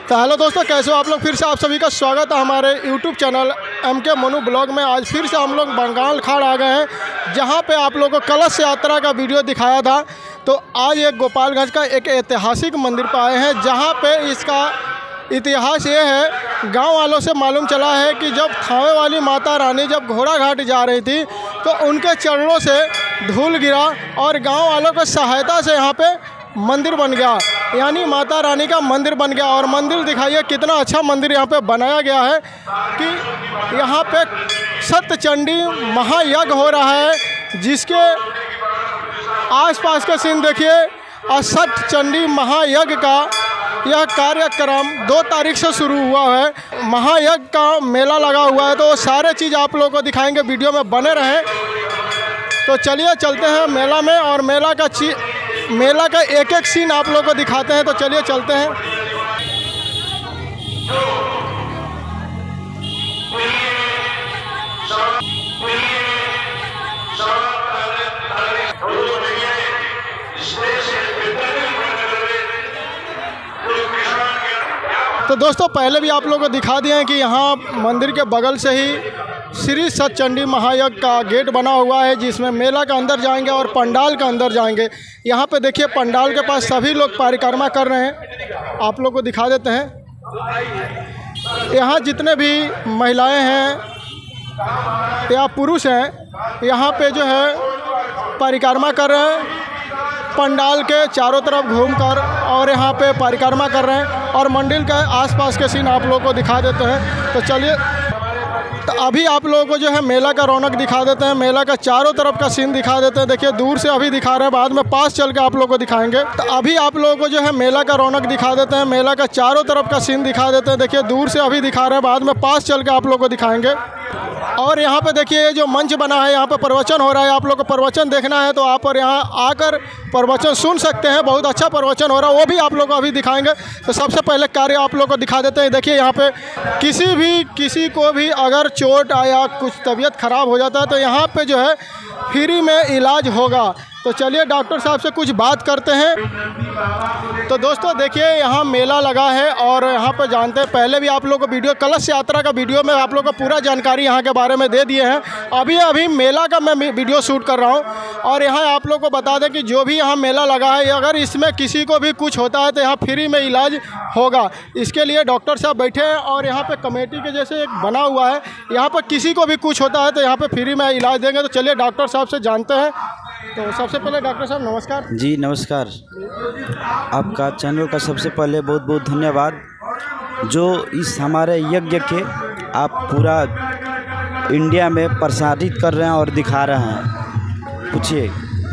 तो हेलो दोस्तों, कैसे हो आप लोग। फिर से आप सभी का स्वागत है हमारे YouTube channel MK Manu blog में। आज फिर से हम लोग बंगाल खाड़ आ गए हैं, जहां पे आप लोगों को कलश यात्रा का वीडियो दिखाया था। तो आज एक गोपालगंज का एक ऐतिहासिक मंदिर पर आए हैं, जहां पे इसका इतिहास ये है, गांव वालों से मालूम चला है कि जब थावे वाली माता रानी जब घोड़ा घाट जा रही थी तो उनके चरणों से धूल गिरा और गांव वालों की सहायता से यहाँ पे मंदिर बन गया, यानी माता रानी का मंदिर बन गया। और मंदिर दिखाइए कितना अच्छा मंदिर यहाँ पे बनाया गया है कि यहाँ पे सत्यचंडी महायज्ञ हो रहा है, जिसके आसपास का सीन देखिए। और सत्यचंडी महायज्ञ का यह कार्यक्रम 2 तारीख से शुरू हुआ है। महायज्ञ का मेला लगा हुआ है, तो वो सारे चीज़ आप लोगों को दिखाएंगे, वीडियो में बने रहें। तो चलिए चलते हैं मेला में और मेला का एक एक सीन आप लोगों को दिखाते हैं। तो चलिए चलते हैं। तो दोस्तों, पहले भी आप लोगों को दिखा दिए हैं कि यहाँ मंदिर के बगल से ही श्री सत्यचंडी महायज्ञ का गेट बना हुआ है, जिसमें मेला के अंदर जाएंगे और पंडाल के अंदर जाएंगे। यहाँ पे देखिए पंडाल के पास सभी लोग परिक्रमा कर रहे हैं, आप लोग को दिखा देते हैं। यहाँ जितने भी महिलाएं हैं या पुरुष हैं, यहाँ पे जो है परिक्रमा कर रहे हैं पंडाल के चारों तरफ घूमकर, और यहाँ पे परिक्रमा कर रहे हैं। और मंदिर के आसपास के सीन आप लोगों को दिखा देते हैं। तो चलिए, तो अभी आप लोगों को जो है मेला का रौनक दिखा देते हैं, मेला का चारों तरफ का सीन दिखा देते हैं। देखिए दूर से अभी दिखा रहे हैं, बाद में पास चल के आप लोगों को दिखाएंगे। तो अभी आप लोगों को जो है मेला का रौनक दिखा देते हैं, मेला का चारों तरफ का सीन दिखा देते हैं। देखिए दूर से अभी दिखा रहे हैं, बाद में पास चल के आप लोगों को दिखाएंगे। और यहाँ पे देखिए ये जो मंच बना है, यहाँ पे प्रवचन हो रहा है। आप लोग को प्रवचन देखना है तो आप और यहाँ आकर प्रवचन सुन सकते हैं। बहुत अच्छा प्रवचन हो रहा है, वो भी आप लोग को अभी दिखाएंगे। तो सबसे पहले कार्य आप लोग को दिखा देते हैं। देखिए यहाँ पे किसी को भी अगर चोट आया, कुछ तबीयत ख़राब हो जाता है, तो यहाँ पे जो है फ्री में इलाज होगा। तो चलिए डॉक्टर साहब से कुछ बात करते हैं। तो दोस्तों देखिए यहाँ मेला लगा है और यहाँ पे जानते हैं, पहले भी आप लोगों को वीडियो कलश यात्रा का वीडियो में आप लोगों को पूरा जानकारी यहाँ के बारे में दे दिए हैं। अभी मेला का मैं वीडियो शूट कर रहा हूँ और यहाँ आप लोगों को बता दें कि जो भी यहाँ मेला लगा है, अगर इसमें किसी को भी कुछ होता है तो यहाँ फ्री में इलाज होगा। इसके लिए डॉक्टर साहब बैठे हैं और यहाँ पर कमेटी के जैसे एक बना हुआ है, यहाँ पर किसी को भी कुछ होता है तो यहाँ पर फ्री में इलाज देंगे। तो चलिए डॉक्टर साहब से जानते हैं। तो सबसे पहले डॉक्टर साहब नमस्कार। जी नमस्कार। आपका चैनल का सबसे पहले बहुत बहुत धन्यवाद, जो इस हमारे यज्ञ के आप पूरा इंडिया में प्रसारित कर रहे हैं और दिखा रहे हैं। पूछिए।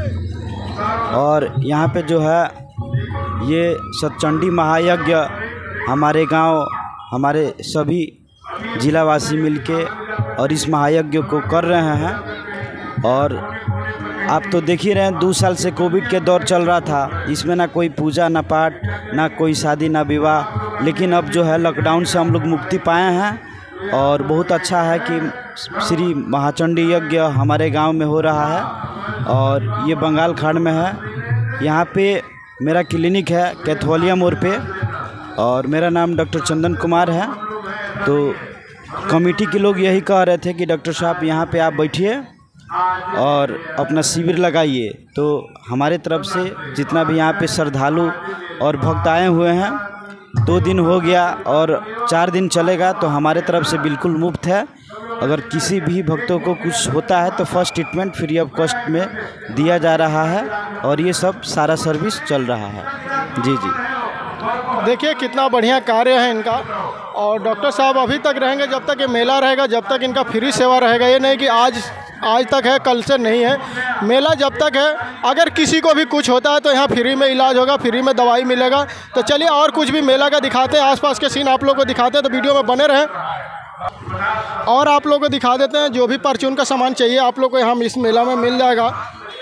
और यहाँ पे जो है ये सत्यचंडी महायज्ञ हमारे गांव, हमारे सभी जिलावासी मिलके और इस महायज्ञ को कर रहे हैं। और आप तो देख ही रहे हैं, 2 साल से कोविड के दौर चल रहा था, इसमें ना कोई पूजा, ना पाठ, ना कोई शादी, ना विवाह। लेकिन अब जो है लॉकडाउन से हम लोग मुक्ति पाए हैं और बहुत अच्छा है कि श्री महाचंडी यज्ञ हमारे गांव में हो रहा है और ये बंगाल खाड़ में है। यहाँ पे मेरा क्लिनिक है कैथोलिया मोड़ पे और मेरा नाम डॉक्टर चंदन कुमार है। तो कमेटी के लोग यही कह रहे थे कि डॉक्टर साहब यहाँ पे आप बैठिए और अपना शिविर लगाइए। तो हमारे तरफ से जितना भी यहाँ पे श्रद्धालु और भक्त आए हुए हैं, 2 दिन हो गया और 4 दिन चलेगा, तो हमारे तरफ से बिल्कुल मुफ्त है। अगर किसी भी भक्तों को कुछ होता है तो first treatment free of cost में दिया जा रहा है और ये सब सारा सर्विस चल रहा है। जी जी। देखिए कितना बढ़िया कार्य है इनका। और डॉक्टर साहब अभी तक रहेंगे जब तक ये मेला रहेगा, जब तक इनका फ्री सेवा रहेगा। ये नहीं कि आज तक है कल से नहीं है। मेला जब तक है, अगर किसी को भी कुछ होता है तो यहाँ फ्री में इलाज होगा, फ्री में दवाई मिलेगा। तो चलिए और कुछ भी मेला का दिखाते हैं, आसपास के सीन आप लोगों को दिखाते हैं। तो वीडियो में बने रहें और आप लोगों को दिखा देते हैं जो भी परचून का सामान चाहिए आप लोग को यहाँ इस मेला में मिल जाएगा।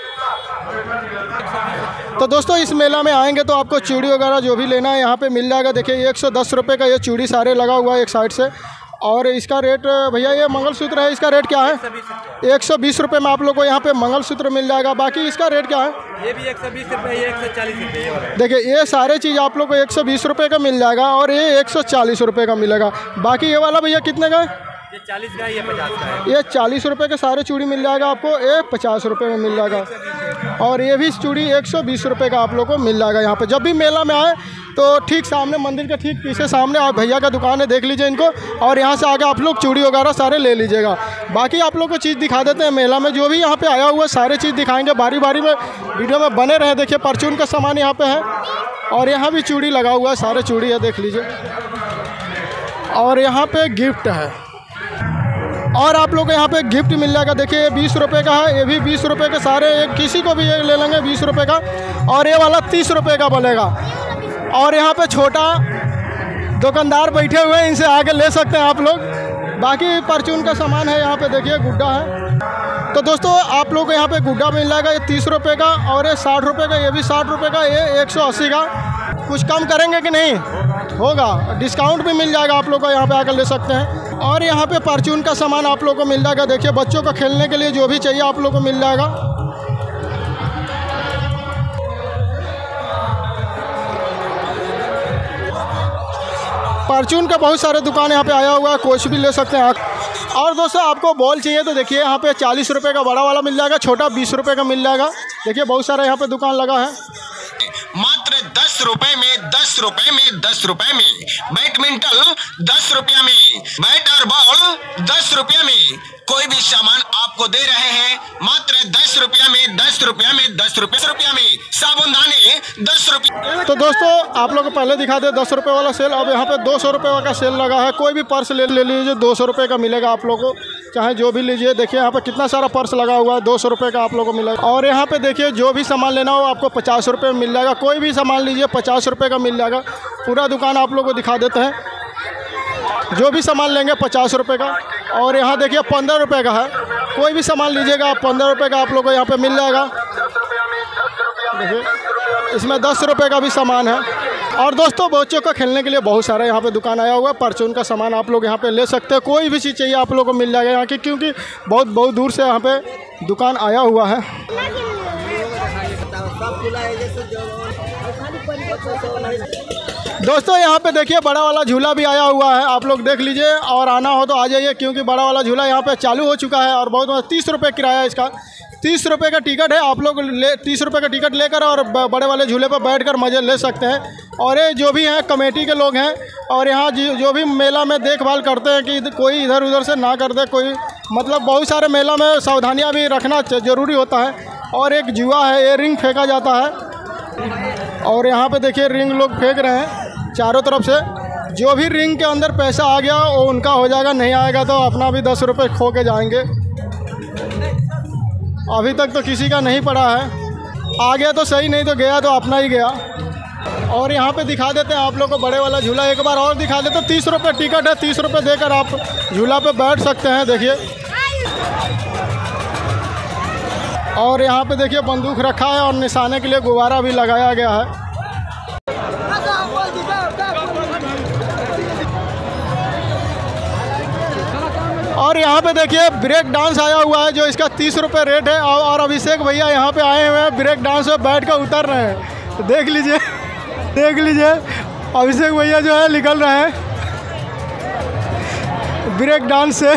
तो दोस्तों इस मेला में आएंगे तो आपको चूड़ी वगैरह जो भी लेना है यहाँ पे मिल जाएगा। देखिए 110 रुपये का ये चूड़ी सारे लगा हुआ है एक साइड से। और इसका रेट भैया ये मंगलसूत्र है, इसका रेट क्या है? 120 रुपये में आप लोग को यहाँ पे मंगलसूत्र मिल जाएगा। बाकी इसका रेट क्या है? ये भी 120 रुपये, ये 140 रुपये। देखिए ये सारे चीज़ आप लोग को 120 रुपये का मिल जाएगा और ये 140 रुपये का मिलेगा। बाकी ये वाला भैया कितने का है? ये 40 का है, ये 50 का है। ये 40 रुपये के सारे चूड़ी मिल जाएगा आपको, ये 50 रुपये में मिल जाएगा। और ये भी चूड़ी 120 रुपये का आप लोग को मिल जाएगा। यहाँ पे जब भी मेला में आए तो ठीक सामने मंदिर के ठीक पीछे सामने आप भैया का दुकान है, देख लीजिए इनको, और यहाँ से आगे आप लोग चूड़ी वगैरह सारे ले लीजिएगा। बाकी आप लोग को चीज़ दिखा देते हैं मेला में, जो भी यहाँ पे आया हुआ है सारे चीज़ दिखाएंगे बारी बारी में, वीडियो में बने रहे। देखिए परचून का सामान यहाँ पे है और यहाँ भी चूड़ी लगा हुआ है, सारे चूड़ी है देख लीजिए। और यहाँ पे गिफ्ट है और आप लोग को यहाँ पे गिफ्ट मिल जाएगा। देखिए ये 20 रुपये का है, ये भी 20 रुपये के सारे, एक किसी को भी ये ले लेंगे 20 रुपये का, और ये वाला 30 रुपये का बनेगा। और यहाँ पे छोटा दुकानदार बैठे हुए हैं, इनसे आगे ले सकते हैं आप लोग। बाकी परचून का सामान है, यहाँ पे देखिए गुड्डा है। तो दोस्तों आप लोग को यहाँ पे गुड्डा मिल जाएगा, ये 30 रुपये का, और ये 60 रुपये का, ये भी 60 रुपये का, ये 180 का। कुछ कम करेंगे कि नहीं? होगा, डिस्काउंट भी मिल जाएगा आप लोग को, यहाँ पे आकर ले सकते हैं। और यहाँ पे परचून का सामान आप लोग को मिल जाएगा। देखिए बच्चों को खेलने के लिए जो भी चाहिए आप लोग को मिल जाएगा। परचून का बहुत सारे दुकान यहाँ पे आया हुआ है, कुछ भी ले सकते हैं आप। और दोस्तों आपको बॉल चाहिए तो देखिए यहाँ पे 40 रुपये का बड़ा वाला मिल जाएगा, छोटा 20 रुपये का मिल जाएगा। देखिए बहुत सारा यहाँ पे दुकान लगा है। मात्र 10 रुपए में, 10 रुपए में, 10 रुपए में बैडमिंटन 10 रुपया में, बैट और बॉल 10 रुपया में, कोई भी सामान आपको दे रहे हैं मात्र 10 रुपया में, 10 रुपया में, 10 रुपया में, साबुनदाने 10 रुपये। तो दोस्तों आप लोग को पहले दिखा दे 10 रुपये वाला सेल, अब यहाँ पे 200 रुपये का सेल लगा है। कोई भी पर्स ले लीजिए, 200 रुपये का मिलेगा आप लोग को, चाहे जो भी लीजिए। देखिए यहाँ पे कितना सारा पर्स लगा हुआ है, 200 रुपये का आप लोग को मिलेगा। और यहाँ पे देखिए जो भी सामान लेना हो आपको 50 रुपये में मिल जाएगा। कोई भी सामान लीजिए 50 रुपये का मिल जाएगा। पूरा दुकान आप लोग को दिखा देते हैं, जो भी सामान लेंगे 50 रुपये का। और यहाँ देखिए 15 रुपये का है, कोई भी सामान लीजिएगा 15 रुपये का आप लोग को यहाँ पे मिल जाएगा। देखिए इसमें 10 रुपये का भी सामान है। और दोस्तों बच्चों का खेलने के लिए बहुत सारा यहाँ पे दुकान आया हुआ है। परचून का सामान आप लोग यहाँ पे ले सकते हैं, कोई भी चीज़ चाहिए आप लोग को मिल जाएगा यहाँ की, क्योंकि बहुत बहुत दूर से यहाँ पे दुकान आया हुआ है। दोस्तों यहाँ पे देखिए बड़ा वाला झूला भी आया हुआ है, आप लोग देख लीजिए। और आना हो तो आ जाइए, क्योंकि बड़ा वाला झूला यहाँ पे चालू हो चुका है। और बहुत 30 रुपये किराया है इसका, 30 रुपये का टिकट है। आप लोग 30 रुपये का टिकट लेकर और बड़े वाले झूले पर बैठकर मज़े ले सकते हैं। और ये जो भी हैं कमेटी के लोग हैं, और यहाँ जो भी मेला में देखभाल करते हैं कि कोई इधर उधर से ना कर दे कोई, मतलब बहुत सारे मेला में सावधानियाँ भी रखना ज़रूरी होता है। और एक जुआ है, ये रिंग फेंका जाता है, और यहाँ पे देखिए रिंग लोग फेंक रहे हैं चारों तरफ से। जो भी रिंग के अंदर पैसा आ गया वो उनका हो जाएगा, नहीं आएगा तो अपना भी 10 रुपये खो के जाएंगे। अभी तक तो किसी का नहीं पड़ा है, आ गया तो सही, नहीं तो गया तो अपना ही गया। और यहाँ पे दिखा देते हैं आप लोग को बड़े वाला झूला, एक बार और दिखा देते हैं। 30 रुपये टिकट है, 30 रुपये देकर आप झूला पे बैठ सकते हैं। देखिए और यहाँ पे देखिए बंदूक रखा है और निशाने के लिए गुब्बारा भी लगाया गया है। और यहाँ पे देखिए ब्रेक डांस आया हुआ है, जो इसका 30 रुपये रेट है। और अभिषेक भैया यहाँ पे आए हुए हैं, ब्रेक डांस में बैठ कर उतर रहे हैं। तो देख लीजिए, देख लीजिए अभिषेक भैया जो है निकल रहे हैं ब्रेक डांस से।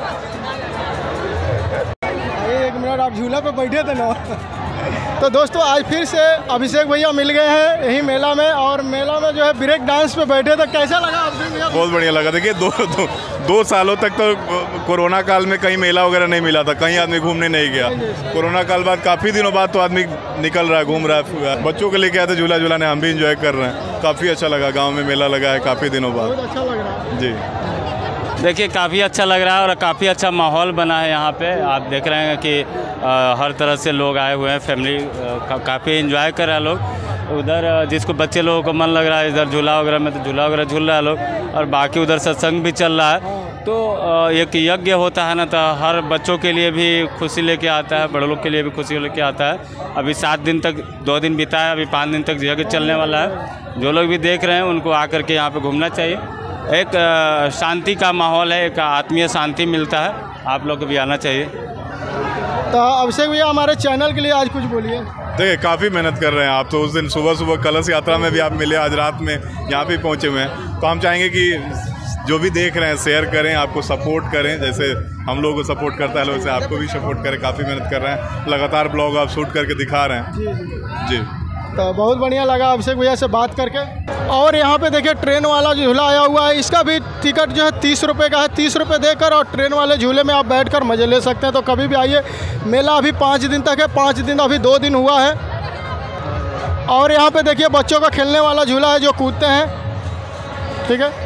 एक मिनट, आप झूला पे बैठे थे ना। तो दोस्तों आज फिर से अभिषेक भैया मिल गए हैं यही मेला में, और मेला में जो है ब्रेक डांस पे बैठे थे। कैसा लगा अभिषेक भैया? बहुत बढ़िया लगा। देखिए दो सालों तक तो कोरोना काल में कहीं मेला वगैरह नहीं मिला था, कहीं आदमी घूमने नहीं गया। कोरोना काल बाद काफ़ी दिनों बाद तो आदमी निकल रहा है, घूम रहा है। बच्चों के लेके आए थे झूला झूलाने, हम भी इंजॉय कर रहे हैं। काफ़ी अच्छा लगा, गाँव में मेला लगा है काफ़ी दिनों बाद। बहुत अच्छा लग रहा है जी। देखिए काफ़ी अच्छा लग रहा है और काफ़ी अच्छा माहौल बना है यहाँ पे। आप देख रहे हैं कि हर तरह से लोग आए हुए हैं, फैमिली काफ़ी एंजॉय कर रहे हैं लोग। उधर जिसको बच्चे लोगों को मन लग रहा है इधर झूला वगैरह में, तो झूला वगैरह झूल रहा है लोग। और बाकी उधर सत्संग भी चल रहा है। तो एक यज्ञ होता है ना, तो हर बच्चों के लिए भी खुशी लेके आता है, बड़े लोग के लिए भी खुशी लेके आता है। अभी 7 दिन तक, 2 दिन बीता है, अभी 5 दिन तक यज्ञ चलने वाला है। जो लोग भी देख रहे हैं उनको आकर के यहाँ पे घूमना चाहिए। एक शांति का माहौल है, एक आत्मीय शांति मिलता है। आप लोग को भी आना चाहिए। तो अभिषेक भैया हमारे चैनल के लिए आज कुछ बोलिए। देखिए काफ़ी मेहनत कर रहे हैं आप तो। उस दिन सुबह सुबह कलश यात्रा में भी आप मिले, आज रात में यहाँ भी पहुँचे हुए हैं। तो हम चाहेंगे कि जो भी देख रहे हैं शेयर करें, आपको सपोर्ट करें, जैसे हम लोगों को सपोर्ट करता है लोग, वैसे आपको भी सपोर्ट करें। काफ़ी मेहनत कर रहे हैं, लगातार ब्लॉग आप शूट करके दिखा रहे हैं। जी तो बहुत बढ़िया लगा अभिषेक भैया से बात करके। और यहाँ पे देखिए ट्रेन वाला झूला आया हुआ है, इसका भी टिकट जो है 30 रुपये का है। 30 रुपये देकर और ट्रेन वाले झूले में आप बैठकर मज़े ले सकते हैं। तो कभी भी आइए, मेला अभी 5 दिन तक है, 5 दिन अभी 2 दिन हुआ है। और यहाँ पे देखिए बच्चों का खेलने वाला झूला है जो कूदते हैं, ठीक है।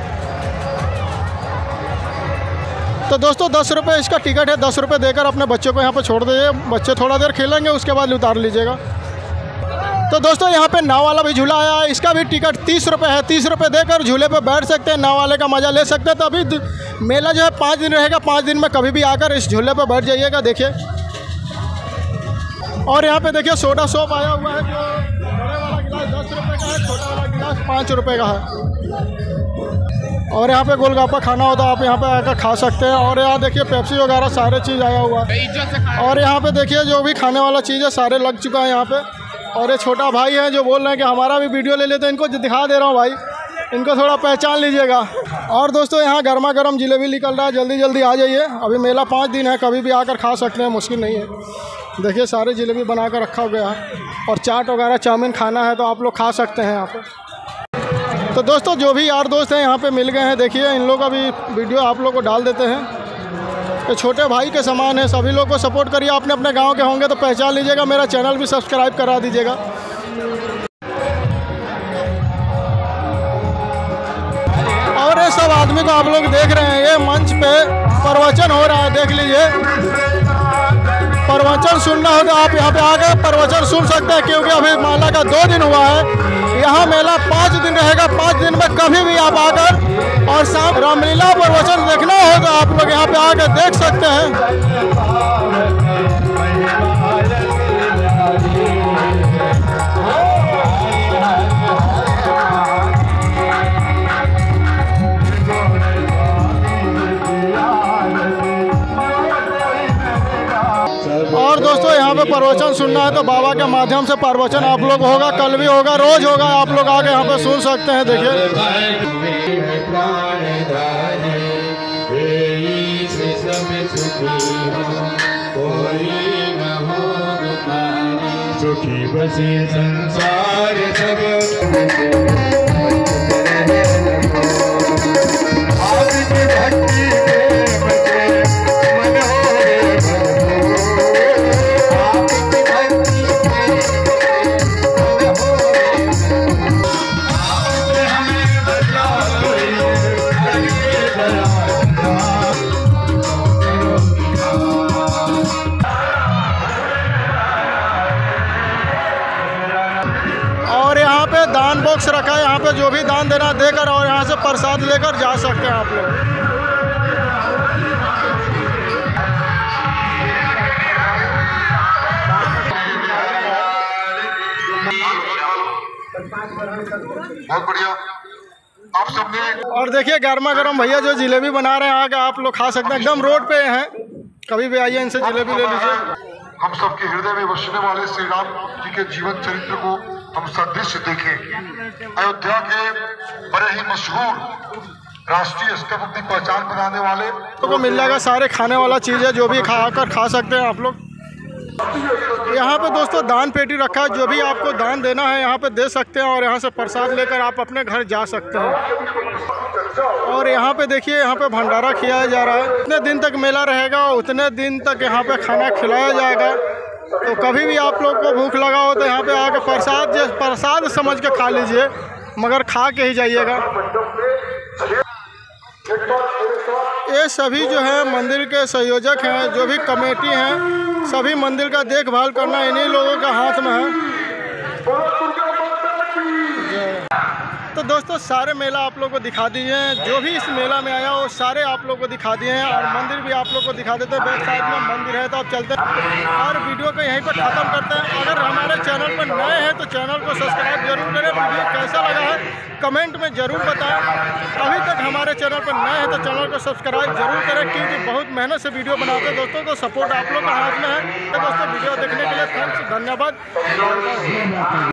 तो दोस्तों 10 रुपये इसका टिकट है, 10 रुपये देकर अपने बच्चों को यहाँ पर छोड़ दीजिए। बच्चे थोड़ा देर खेलेंगे, उसके बाद उतार लीजिएगा। तो दोस्तों यहाँ पे नाव वाला भी झूला आया है, इसका भी टिकट 30 रुपये है। 30 रुपये देकर झूले पे बैठ सकते हैं, नाव वाले का मज़ा ले सकते हैं। तो अभी मेला जो है 5 दिन रहेगा, 5 दिन में कभी भी आकर इस झूले पे बैठ जाइएगा। देखिए, और यहाँ पे देखिए सोडा शॉप आया हुआ है, जो बड़े वाला गिलास 10 रुपये का है, छोटा वाला गिलास 5 रुपये का है। और यहाँ पे गोलगप्पा खाना हो तो आप यहाँ पे आकर खा सकते हैं। और यहाँ देखिए पेप्सी वगैरह सारे चीज़ आया हुआ है। और यहाँ पे देखिए जो भी खाने वाला चीज़ है सारे लग चुका है यहाँ पे। और ये छोटा भाई है जो बोल रहे हैं कि हमारा भी वीडियो ले लेते हैं, इनको दिखा दे रहा हूँ भाई, इनको थोड़ा पहचान लीजिएगा। और दोस्तों यहाँ गर्मा गर्म जलेबी निकल रहा है, जल्दी जल्दी आ जाइए। अभी मेला 5 दिन है, कभी भी आकर खा सकते हैं, मुश्किल नहीं है। देखिए सारे जलेबी बना कर रखा गया है। और चाट वगैरह चाउमीन खाना है तो आप लोग खा सकते हैं यहाँ पर। तो दोस्तों जो भी यार दोस्त हैं यहाँ पे मिल गए हैं, देखिए इन लोग का भी वीडियो आप लोग को डाल देते हैं। तो छोटे भाई के समान है, सभी लोग को सपोर्ट करिए। अपने अपने गांव के होंगे तो पहचान लीजिएगा, मेरा चैनल भी सब्सक्राइब करा दीजिएगा। और ये सब आदमी को आप लोग देख रहे हैं, ये मंच पे प्रवचन हो रहा है, देख लीजिए। प्रवचन सुनना हो तो आप यहाँ पे आकर प्रवचन सुन सकते हैं, क्योंकि अभी मेला का 2 दिन हुआ है। यहाँ मेला 5 दिन रहेगा, 5 दिन में कभी भी आप आकर और शाम रामलीला प्रवचन देखना हो तो आप लोग यहाँ पे आकर देख सकते हैं। और दोस्तों यहाँ पे प्रवचन सुनना है तो बाबा के माध्यम से प्रवचन आप लोग होगा, कल भी होगा, रोज होगा। आप लोग आके यहाँ पे सुन सकते हैं। देखिए सुखी बसे संसार सब दान बॉक्स रखा है, यहाँ पे जो भी दान देना देकर और यहाँ से प्रसाद लेकर जा सकते हैं आप लोग। बहुत बढ़िया आप सबने। और देखिए गर्मा गर्म भैया जो जिलेबी बना रहे हैं, आगे आप लोग खा सकते हैं, एकदम रोड पे हैं, कभी भी आइए इनसे जिलेबी ले लीजिए। हम सबके हृदय में बसने वाले श्री राम जी के जीवन चरित्र को हम सदृश्य देखें। अयोध्या के बड़े ही मशहूर राष्ट्रीय स्तर पर अपनी पहचान बनाने वाले को मिल जाएगा सारे खाने वाला चीज़ है, जो भी खाकर खा सकते हैं आप लोग। यहाँ पे दोस्तों दान पेटी रखा है, जो भी आपको दान देना है यहाँ पे दे सकते हैं और यहाँ से प्रसाद लेकर आप अपने घर जा सकते हैं। और यहाँ पे देखिए यहाँ पे भंडारा खिलाया जा रहा है। जितने दिन तक मेला रहेगा उतने दिन तक यहाँ पे खाना खिलाया जाएगा। तो कभी भी आप लोग को भूख लगा हो तो यहाँ पे आके प्रसाद समझ के खा लीजिए, मगर खा के ही जाइएगा। ये सभी जो है मंदिर के संयोजक हैं, जो भी कमेटी हैं, सभी मंदिर का देखभाल करना इन्हीं लोगों का हाथ में है। तो दोस्तों सारे मेला आप लोग को दिखा दिए हैं, जो भी इस मेला में आया वो सारे आप लोग को दिखा दिए हैं और मंदिर भी आप लोग को दिखा देते हैं। बैक साइड में मंदिर है, तो आप चलते हैं और वीडियो को यहीं पर ख़त्म करते हैं। अगर हमारे चैनल पर नए हैं तो चैनल को सब्सक्राइब जरूर करें। वीडियो कैसा लगा है कमेंट में ज़रूर बताएं। अभी तक हमारे चैनल पर नए हैं तो चैनल को सब्सक्राइब जरूर करें, क्योंकि बहुत मेहनत से वीडियो बनाते हैं दोस्तों, तो सपोर्ट आप लोग का हाथ में है। तो दोस्तों वीडियो देखने के लिए थैंक्स, धन्यवाद।